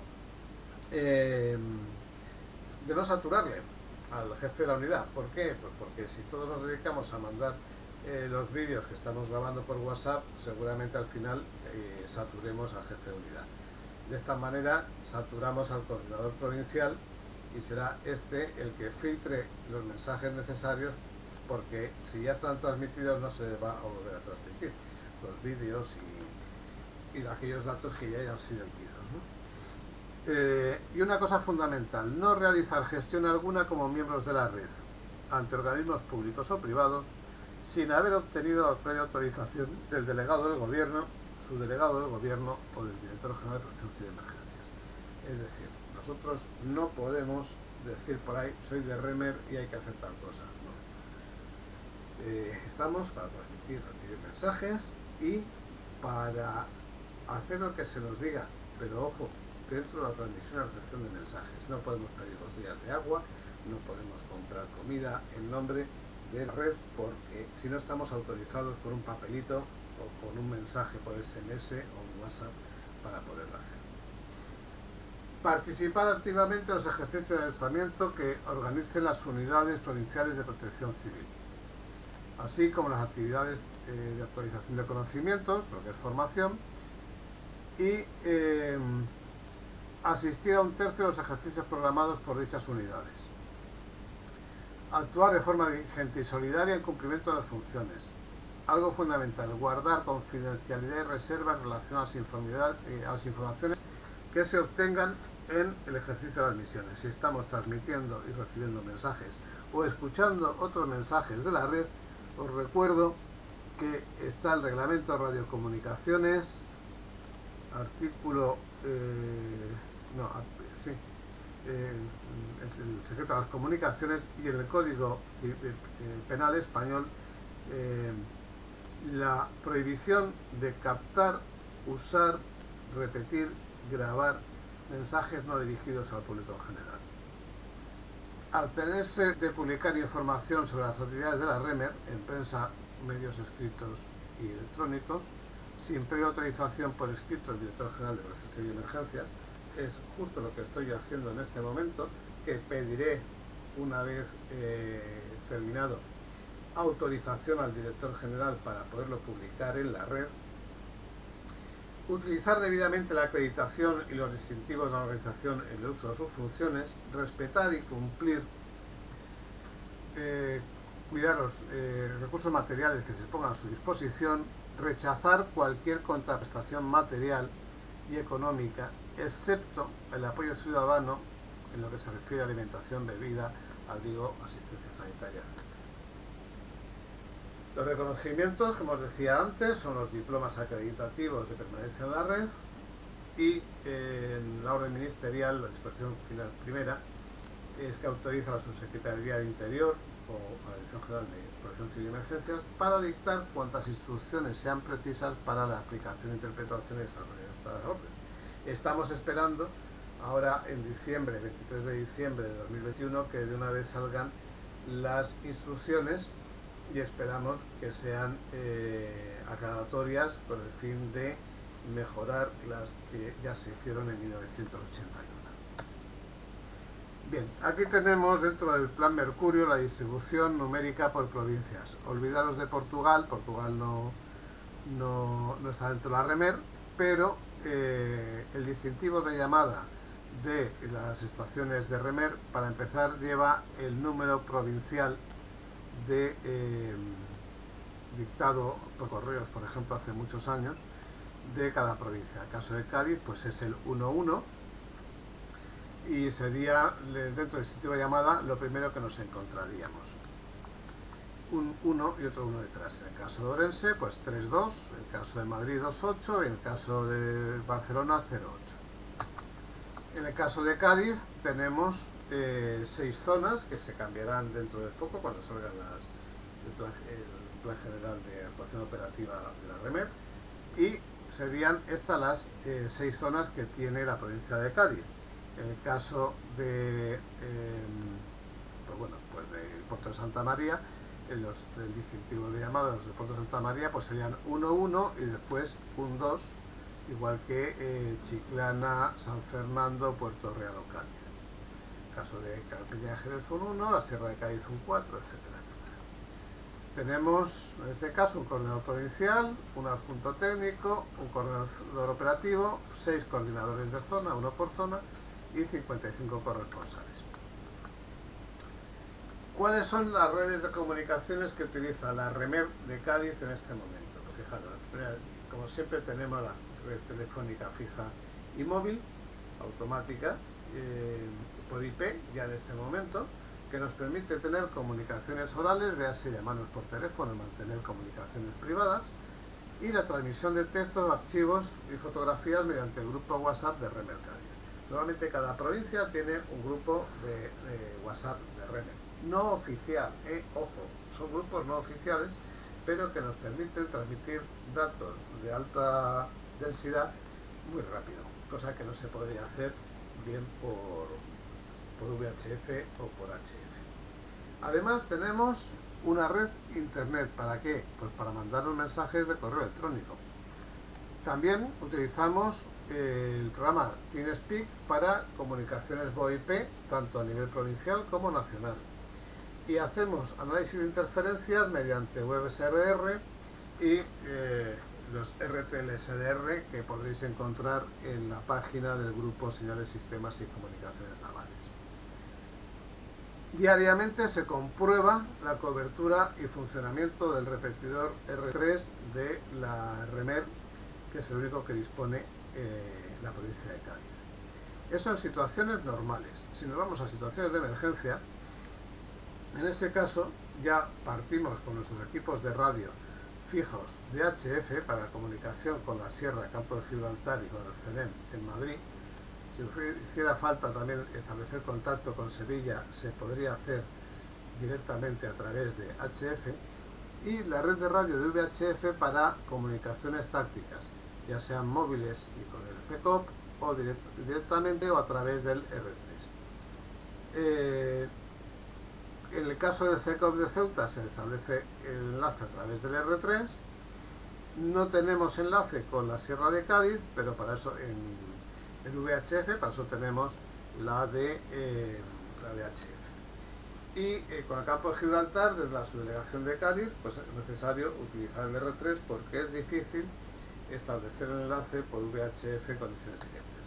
eh, de no saturarle al jefe de la unidad. ¿Por qué? Pues porque si todos nos dedicamos a mandar eh, los vídeos que estamos grabando por WhatsApp, seguramente al final eh, saturemos al jefe de unidad. De esta manera saturamos al coordinador provincial y será este el que filtre los mensajes necesarios, porque si ya están transmitidos no se va a volver a transmitir los vídeos y, y aquellos datos que ya hayan sido emitidos, ¿no? Eh, y una cosa fundamental, no realizar gestión alguna como miembros de la red ante organismos públicos o privados sin haber obtenido la previa autorización del delegado del gobierno, subdelegado del gobierno o del director general de Protección Civil y Emergencias. Es decir, nosotros no podemos decir por ahí, soy de REMER y hay que hacer tal cosa. No. Eh, estamos para transmitir, recibir mensajes y para hacer lo que se nos diga, pero ojo, dentro de la transmisión y recepción de mensajes. No podemos pedir los días de agua, no podemos comprar comida en nombre de la red, porque si no estamos autorizados por un papelito o con un mensaje por S M S o un WhatsApp para poderlo hacer. Participar activamente en los ejercicios de adiestramiento que organicen las unidades provinciales de protección civil, así como las actividades eh, de actualización de conocimientos, lo que es formación, y eh, asistir a un tercio de los ejercicios programados por dichas unidades. Actuar de forma diligente y solidaria en cumplimiento de las funciones. Algo fundamental, guardar confidencialidad y reserva en relación a las, eh, a las informaciones que se obtengan en el ejercicio de las misiones. Si estamos transmitiendo y recibiendo mensajes o escuchando otros mensajes de la red, os recuerdo que está el reglamento de radiocomunicaciones, artículo eh, no, sí, el, el secreto de las comunicaciones, y en el Código Penal español eh, la prohibición de captar, usar repetir, grabar mensajes no dirigidos al público en general. Abstenerse de publicar información sobre las actividades de la REMER en prensa, medios escritos y electrónicos, sin previa autorización por escrito del director general de Protección y Emergencias. Es justo lo que estoy haciendo en este momento, que pediré una vez eh, terminado autorización al director general para poderlo publicar en la red. Utilizar debidamente la acreditación y los distintivos de la organización en el uso de sus funciones, respetar y cumplir, eh, cuidar los eh, recursos materiales que se pongan a su disposición, rechazar cualquier contraprestación material y económica, excepto el apoyo ciudadano en lo que se refiere a alimentación, bebida, abrigo, asistencia sanitaria, etcétera. Los reconocimientos, como os decía antes, son los diplomas acreditativos de permanencia en la red y eh, en la orden ministerial, la disposición final primera, es que autoriza a la Subsecretaría de Interior o a la Dirección General de Protección Civil y Emergencias para dictar cuantas instrucciones sean precisas para la aplicación e interpretación y desarrollo de esta orden. Estamos esperando ahora en diciembre, veintitrés de diciembre de dos mil veintiuno, que de una vez salgan las instrucciones y esperamos que sean eh, aclaratorias con el fin de mejorar las que ya se hicieron en mil novecientos ochenta y uno. Bien, aquí tenemos dentro del Plan Mercurio la distribución numérica por provincias. Olvidaros de Portugal, Portugal no, no, no está dentro de la REMER, pero eh, el distintivo de llamada de las estaciones de REMER, para empezar, lleva el número provincial de eh, dictado por correos, por ejemplo, hace muchos años, de cada provincia. En el caso de Cádiz, pues es el uno uno y sería, dentro del distintivo de llamada, lo primero que nos encontraríamos. Un uno y otro uno detrás. En el caso de Orense, pues tres dos, en el caso de Madrid dos ocho y en el caso de Barcelona cero ocho. En el caso de Cádiz tenemos eh, seis zonas que se cambiarán dentro de poco cuando salgan las, el, plan, el plan general de actuación operativa de la REMER, y serían estas las eh, seis zonas que tiene la provincia de Cádiz. En el caso de, eh, pues bueno, pues del puerto de Santa María, en los, el distintivo de llamadas del puerto de Santa María, pues serían uno uno y después un dos, igual que eh, Chiclana, San Fernando, Puerto Real o Cádiz. En el caso de Carpeña de Jerez un uno, la Sierra de Cádiz un cuatro, etcétera, etcétera. Tenemos en este caso un coordinador provincial, un adjunto técnico, un coordinador operativo, seis coordinadores de zona, uno por zona, y cincuenta y cinco corresponsales. ¿Cuáles son las redes de comunicaciones que utiliza la REMER de Cádiz en este momento? Pues fijaros, como siempre tenemos la red telefónica fija y móvil, automática, eh, por I P ya en este momento, que nos permite tener comunicaciones orales, véase llamarnos por teléfono, mantener comunicaciones privadas, y la transmisión de textos, archivos y fotografías mediante el grupo WhatsApp de REMER Cádiz. Normalmente cada provincia tiene un grupo de, de WhatsApp de REMER, no oficial, eh, ojo, son grupos no oficiales, pero que nos permiten transmitir datos de alta densidad muy rápido, cosa que no se podría hacer bien por, por V H F o por H F. Además tenemos una red internet, ¿para qué? Pues para mandarnos mensajes de correo electrónico. También utilizamos eh, el programa TeamSpeak para comunicaciones V O I P, tanto a nivel provincial como nacional. Y hacemos análisis de interferencias mediante WebSDR y eh, los R T L S D R que podréis encontrar en la página del grupo Señales, Sistemas y Comunicaciones Navales. Diariamente se comprueba la cobertura y funcionamiento del repetidor R tres de la REMER, que es el único que dispone eh, la provincia de Cádiz. Eso en situaciones normales. Si nos vamos a situaciones de emergencia, en ese caso ya partimos con nuestros equipos de radio fijos de H F para comunicación con la Sierra, Campo de Gibraltar y con el CENEM en Madrid. Si hiciera falta también establecer contacto con Sevilla, se podría hacer directamente a través de H F, y la red de radio de V H F para comunicaciones tácticas, ya sean móviles y con el C C O P o direct, directamente o a través del R tres. Eh, en el caso del C C O P de Ceuta se establece el enlace a través del R tres. No tenemos enlace con la Sierra de Cádiz, pero para eso en, en V H F, para eso tenemos la de eh, la V H F. Y eh, con el campo de Gibraltar, desde la subdelegación de Cádiz, pues es necesario utilizar el R tres porque es difícil establecer el enlace por V H F en condiciones siguientes.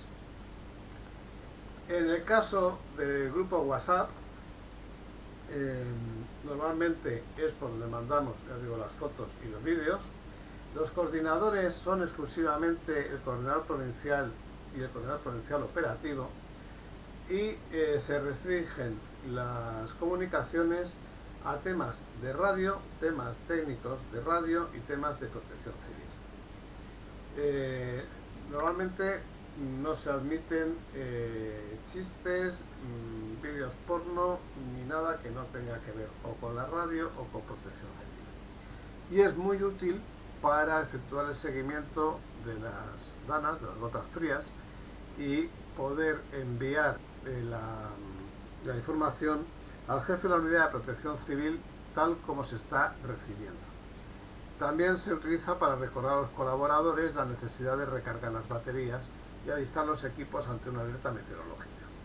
En el caso del grupo WhatsApp, eh, normalmente es por donde mandamos, ya digo, las fotos y los vídeos. Los coordinadores son exclusivamente el coordinador provincial y el coordinador provincial operativo, y eh, se restringen las comunicaciones a temas de radio, temas técnicos de radio y temas de protección civil. Eh, normalmente no se admiten eh, chistes, mmm, vídeos porno, ni nada que no tenga que ver o con la radio o con protección civil. Y es muy útil para efectuar el seguimiento de las danas, de las gotas frías, y poder enviar eh, la, la información al jefe de la unidad de protección civil tal como se está recibiendo. También se utiliza para recordar a los colaboradores la necesidad de recargar las baterías y alistar los equipos ante una alerta meteorológica.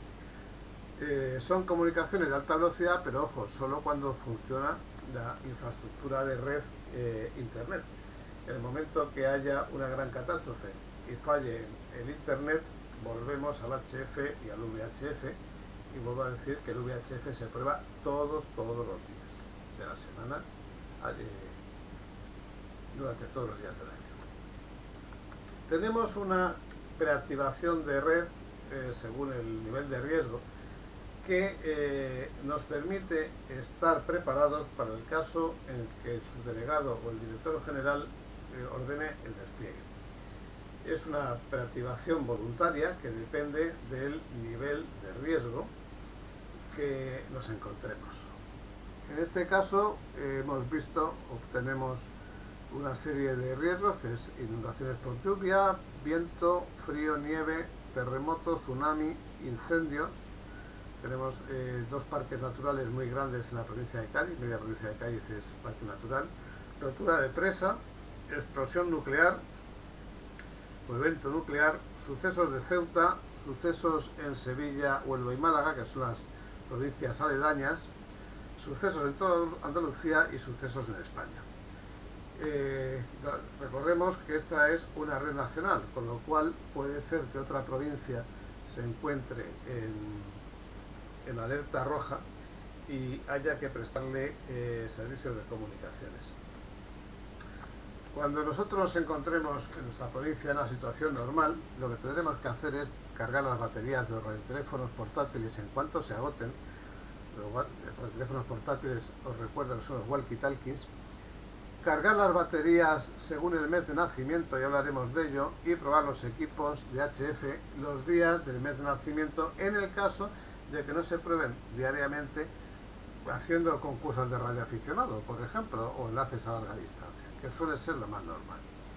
Eh, son comunicaciones de alta velocidad, pero ojo, solo cuando funciona la infraestructura de red eh, internet. En el momento que haya una gran catástrofe y falle el internet, volvemos al H F y al V H F, y vuelvo a decir que el V H F se prueba todos, todos los días de la semana, eh, durante todos los días del año. Tenemos una preactivación de red eh, según el nivel de riesgo que eh, nos permite estar preparados para el caso en el que el subdelegado o el director general eh, ordene el despliegue. Es una preactivación voluntaria que depende del nivel de riesgo que nos encontremos. En este caso eh, hemos visto, obtenemos una serie de riesgos, que es inundaciones por lluvia, viento, frío, nieve, terremotos, tsunami, incendios. Tenemos eh, dos parques naturales muy grandes en la provincia de Cádiz, media provincia de Cádiz es parque natural, rotura de presa, explosión nuclear o evento nuclear, sucesos de Ceuta, sucesos en Sevilla, Huelva y Málaga, que son las provincias aledañas, sucesos en toda Andalucía y sucesos en España. Eh, recordemos que esta es una red nacional, con lo cual puede ser que otra provincia se encuentre en, en alerta roja y haya que prestarle eh, servicios de comunicaciones. Cuando nosotros nos encontremos en nuestra provincia en una situación normal, lo que tendremos que hacer es cargar las baterías de los radioteléfonos portátiles en cuanto se agoten. Los radioteléfonos portátiles, os recuerdo que son los walkie-talkies. Cargar las baterías según el mes de nacimiento, ya hablaremos de ello, y probar los equipos de H F los días del mes de nacimiento, en el caso de que no se prueben diariamente haciendo concursos de radioaficionado, por ejemplo, o enlaces a larga distancia, que suele ser lo más normal.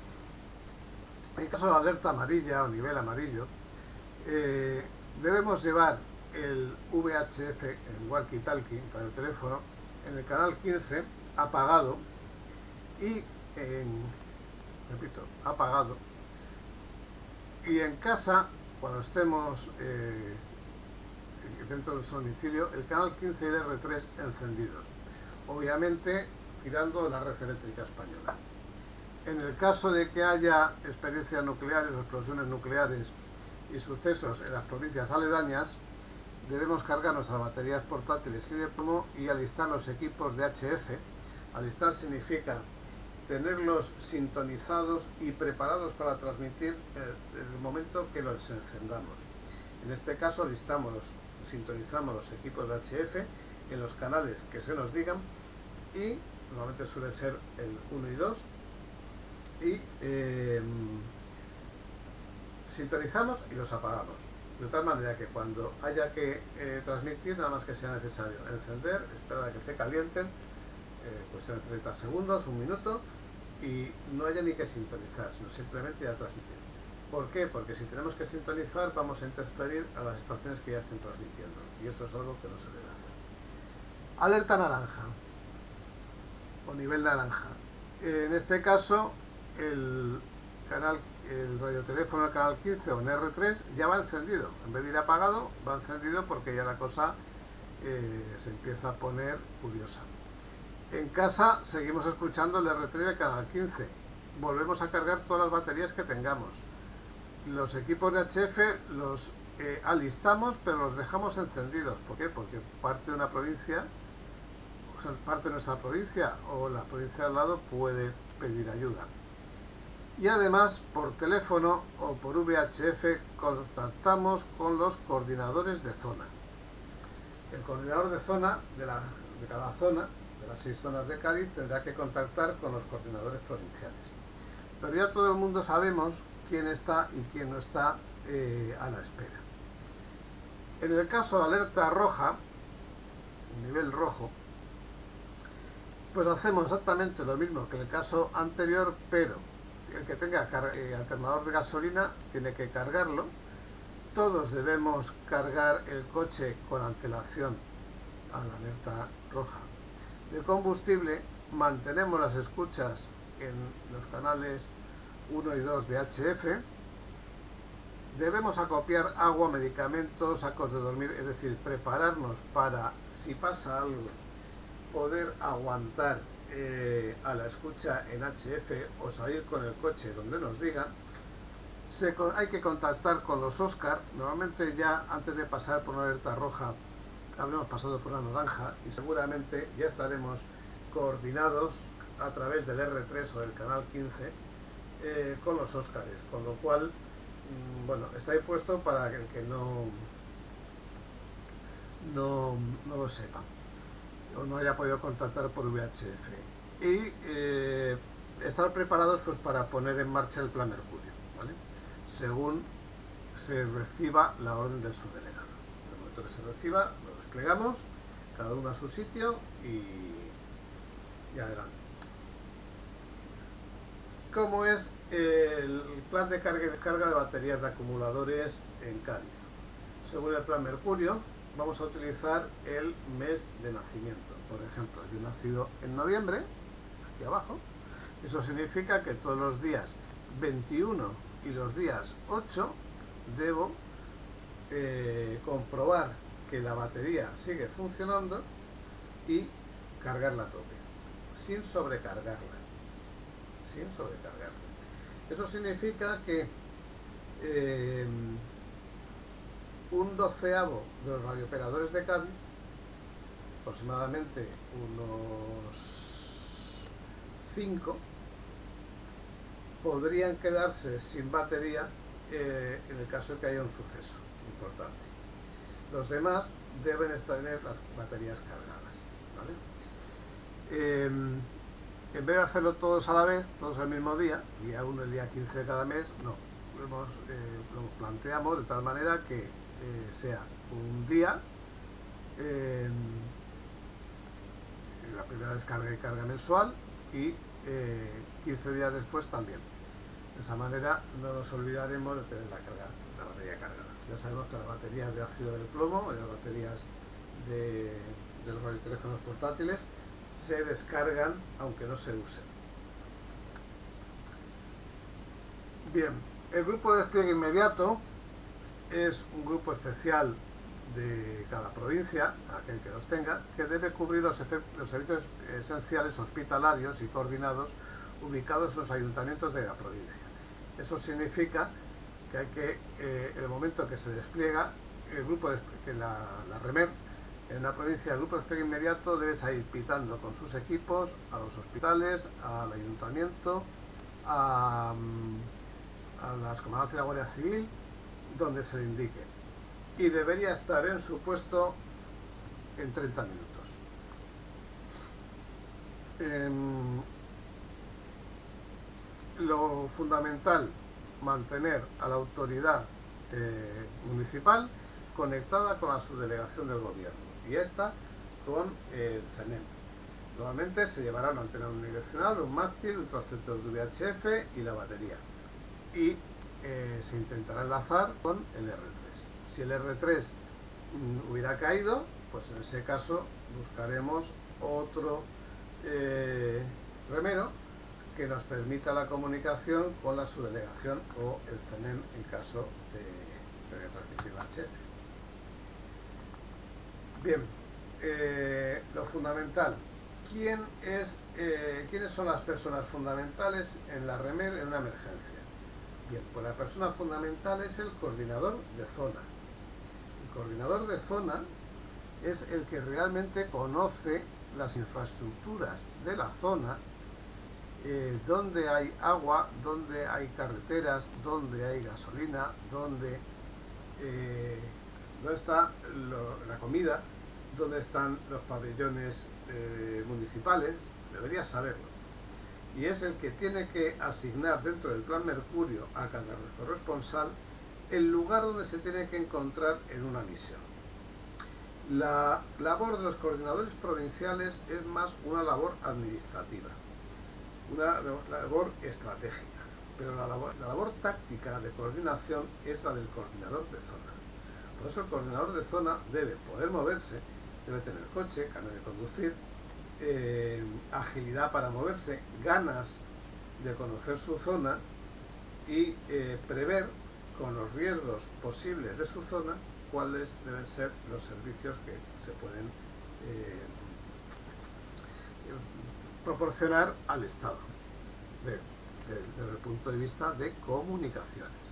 En caso de alerta amarilla o nivel amarillo, eh, debemos llevar el V H F, el walkie-talkie para el teléfono, en el canal quince apagado y en, repito, apagado, y en casa, cuando estemos eh, dentro de nuestro domicilio, el canal quince y el R tres encendidos, obviamente tirando de la red eléctrica española. En el caso de que haya experiencias nucleares o explosiones nucleares y sucesos en las provincias aledañas, debemos cargar nuestras baterías portátiles y de plomo y alistar los equipos de H F. Alistar significa tenerlos sintonizados y preparados para transmitir en el momento que los encendamos. En este caso listamos los, sintonizamos los equipos de H F en los canales que se nos digan, y normalmente suele ser el uno y dos, y eh, sintonizamos y los apagamos, de tal manera que cuando haya que eh, transmitir, nada más que sea necesario encender, esperar a que se calienten, eh, cuestión de treinta segundos, un minuto, y no haya ni que sintonizar, sino simplemente ya transmitir. ¿Por qué? Porque si tenemos que sintonizar vamos a interferir a las estaciones que ya estén transmitiendo y eso es algo que no se debe hacer. Alerta naranja o nivel naranja. En este caso el canal, el radioteléfono del canal quince o en erre tres ya va encendido. En vez de ir apagado, va encendido porque ya la cosa eh, se empieza a poner curiosa. En casa seguimos escuchando el erre tres del canal quince. Volvemos a cargar todas las baterías que tengamos. Los equipos de hache efe los eh, alistamos, pero los dejamos encendidos. ¿Por qué? Porque parte de una provincia, o sea, parte de nuestra provincia o la provincia al lado puede pedir ayuda. Y además, por teléfono o por ve hache efe contactamos con los coordinadores de zona. El coordinador de zona de, la, de cada zona, de las seis zonas de Cádiz, tendrá que contactar con los coordinadores provinciales. Pero ya todo el mundo sabemos quién está y quién no está eh, a la espera. En el caso de alerta roja, nivel rojo, pues hacemos exactamente lo mismo que en el caso anterior, pero el que tenga eh, alternador de gasolina tiene que cargarlo. Todos debemos cargar el coche con antelación a la alerta roja. De combustible, mantenemos las escuchas en los canales uno y dos de hache efe. Debemos acopiar agua, medicamentos, sacos de dormir, es decir, prepararnos para, si pasa algo, poder aguantar eh, a la escucha en hache efe o salir con el coche donde nos digan. Se, hay que contactar con los Oscar. Normalmente ya antes de pasar por una alerta roja habremos pasado por una naranja y seguramente ya estaremos coordinados a través del erre tres o del canal quince eh, con los Óscares, con lo cual mmm, bueno, está ahí puesto para el que no, no, no lo sepa o no haya podido contactar por ve hache efe y eh, estar preparados pues para poner en marcha el plan Mercurio, ¿vale? Según se reciba la orden del subdelegado. En el momento que se reciba, lo desplegamos, cada uno a su sitio y, y adelante. ¿Cómo es el plan de carga y descarga de baterías de acumuladores en Cádiz? Según el plan Mercurio, vamos a utilizar el mes de nacimiento. Por ejemplo, yo he nacido en noviembre, aquí abajo. Eso significa que todos los días veintiuno y los días ocho debo eh, comprobar que la batería sigue funcionando y cargarla a tope, sin sobrecargarla, sin sobrecargarla. Eso significa que eh, un doceavo de los radiooperadores de Cádiz, aproximadamente unos cinco, podrían quedarse sin batería eh, en el caso de que haya un suceso importante. Los demás deben tener las baterías cargadas, ¿vale? Eh, en vez de hacerlo todos a la vez, todos el mismo día, día uno, el día quince de cada mes, no. Lo, hemos, eh, lo planteamos de tal manera que eh, sea un día, eh, la primera descarga y carga mensual y eh, quince días después también. De esa manera no nos olvidaremos de tener la, carga, la batería cargada. Ya sabemos que las baterías de ácido del plomo y las baterías de, de los radioteléfonos portátiles se descargan aunque no se usen. Bien, el grupo de despliegue inmediato es un grupo especial de cada provincia, aquel que los tenga, que debe cubrir los, los servicios esenciales hospitalarios y coordinados ubicados en los ayuntamientos de la provincia. Eso significa que hay que, eh, en el momento que se despliega, el grupo de, que la, la REMER, en una provincia, el grupo de despliegue inmediato debe salir pitando con sus equipos a los hospitales, al ayuntamiento, a, a las comandancias de la Guardia Civil, donde se le indique. Y debería estar en su puesto en treinta minutos. Eh, lo fundamental, mantener a la autoridad eh, municipal conectada con la subdelegación del gobierno y esta con eh, el CENEM. Normalmente se llevará una antena unidireccional, un mástil, un transceptor de ve hache efe y la batería. Y eh, se intentará enlazar con el erre tres. Si el erre tres mm, hubiera caído, pues en ese caso buscaremos otro eh, remero que nos permita la comunicación con la subdelegación o el ce ene eme en caso de, de transmitir la hache efe. Bien, eh, lo fundamental. ¿Quién es, eh, ¿Quiénes son las personas fundamentales en la REMER en una emergencia? Bien, pues la persona fundamental es el coordinador de zona. El coordinador de zona es el que realmente conoce las infraestructuras de la zona, eh, donde hay agua, donde hay carreteras, donde hay gasolina, donde, eh, donde está lo, la comida, donde están los pabellones eh, municipales. Debería saberlo. Y es el que tiene que asignar dentro del Plan Mercurio a cada corresponsal el lugar donde se tiene que encontrar en una misión. La labor de los coordinadores provinciales es más una labor administrativa, una labor estratégica, pero la labor, la labor táctica de coordinación es la del coordinador de zona. Por eso el coordinador de zona debe poder moverse, debe tener coche, carnet de conducir, eh, agilidad para moverse, ganas de conocer su zona y eh, prever con los riesgos posibles de su zona cuáles deben ser los servicios que se pueden eh, proporcionar al Estado de, de, desde el punto de vista de comunicaciones.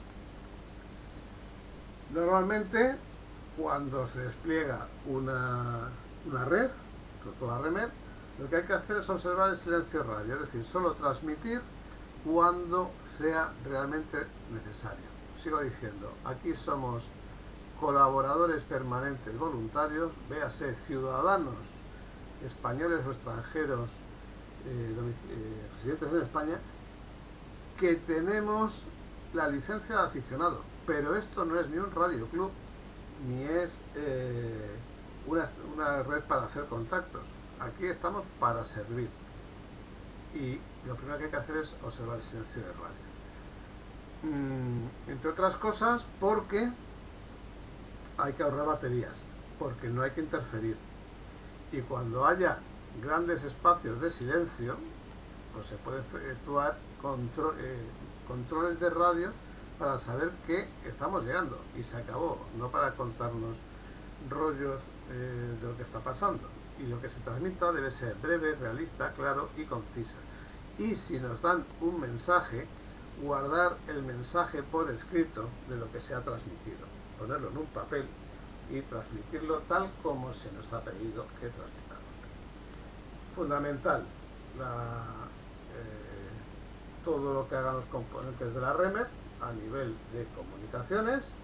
Normalmente, cuando se despliega una, una red, sobre todo la REMER, lo que hay que hacer es observar el silencio radio, es decir, solo transmitir cuando sea realmente necesario. Sigo diciendo, aquí somos colaboradores permanentes voluntarios, véase ciudadanos españoles o extranjeros eh, eh, residentes en España, que tenemos la licencia de aficionado, pero esto no es ni un radioclub ni es eh, una, una red para hacer contactos. Aquí estamos para servir y lo primero que hay que hacer es observar el silencio de radio. Mm, entre otras cosas porque hay que ahorrar baterías, porque no hay que interferir, y cuando haya grandes espacios de silencio pues se puede efectuar control, eh, controles de radio para saber que estamos llegando y se acabó, no para contarnos rollos eh, de lo que está pasando. Y lo que se transmita debe ser breve, realista, claro y concisa. Y si nos dan un mensaje, guardar el mensaje por escrito de lo que se ha transmitido, ponerlo en un papel y transmitirlo tal como se nos ha pedido que transmitamos. Fundamental, la, eh, todo lo que hagan los componentes de la REMER a nivel de comunicaciones,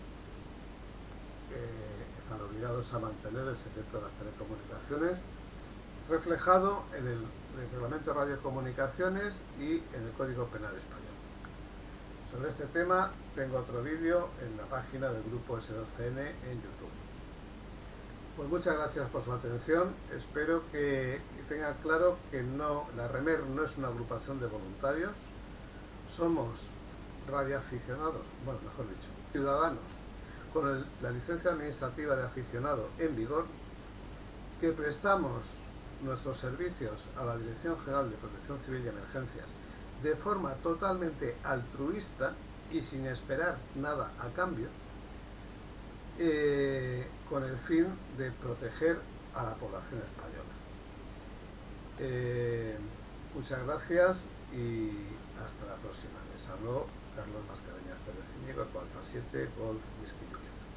eh, están obligados a mantener el secreto de las telecomunicaciones reflejado en el, en el Reglamento de Radiocomunicaciones y en el Código Penal Español. Sobre este tema tengo otro vídeo en la página del grupo ese dos ce ene en YouTube. Pues muchas gracias por su atención. Espero que tengan claro que no, la REMER no es una agrupación de voluntarios. Somos radioaficionados, bueno, mejor dicho, ciudadanos con el, la licencia administrativa de aficionado en vigor, que prestamos nuestros servicios a la Dirección General de Protección Civil y Emergencias de forma totalmente altruista y sin esperar nada a cambio, eh, con el fin de proteger a la población española. Eh, muchas gracias y hasta la próxima. Les habló Carlos Mascareñas Pérez Íñigo, Alfa siete, Golf Whisky Juliet.